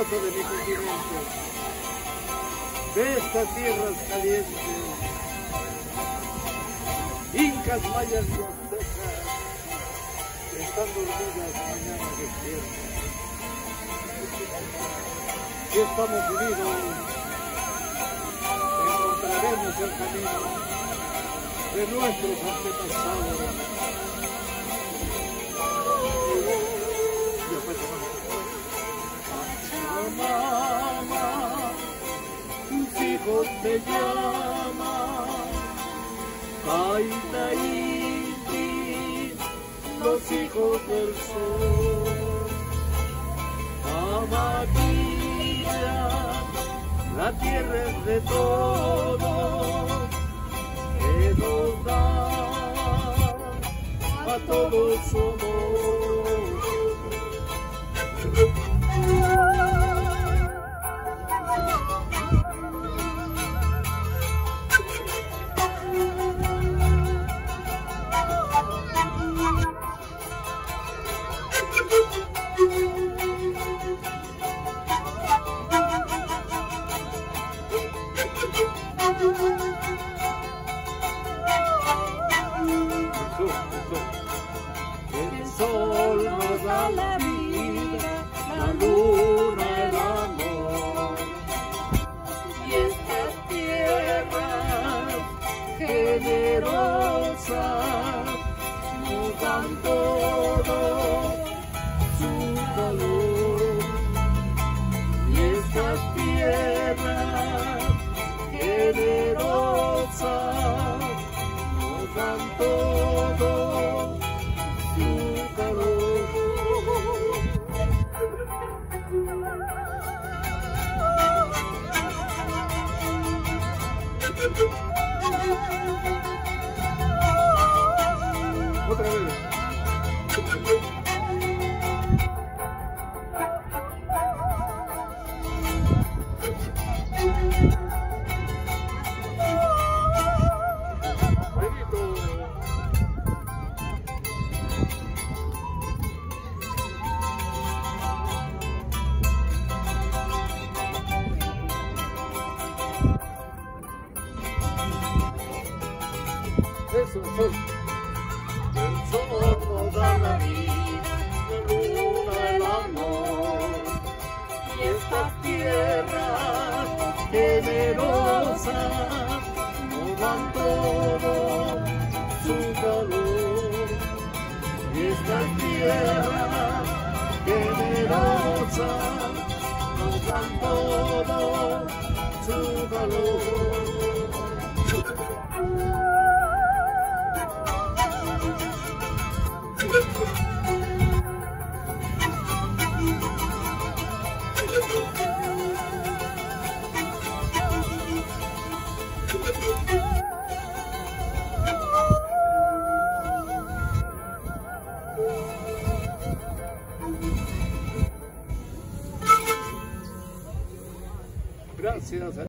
hermoso de mi continente, de estas tierras calientes, incas, mayas y aztecas, están dormidas, mañana despiertas. Si estamos unidos, encontraremos el camino de nuestros antepasados. Pachamama, tus hijos te llaman, Taita Inti, los hijos del sol. Amatilla, la tierra es de todos, que nos da a todos su amor. El sol nos da la vida, la luna el amor, y esta tierra generosa nos dan todo su calor, y esta tierra generosa nos dan todo su calor. Otra vez. Eso, sol. El sol nos da la vida, la luna el amor, y esta tierra generosa nos dan todo su calor, y esta tierra generosa nos dan todo su calor. Gracias.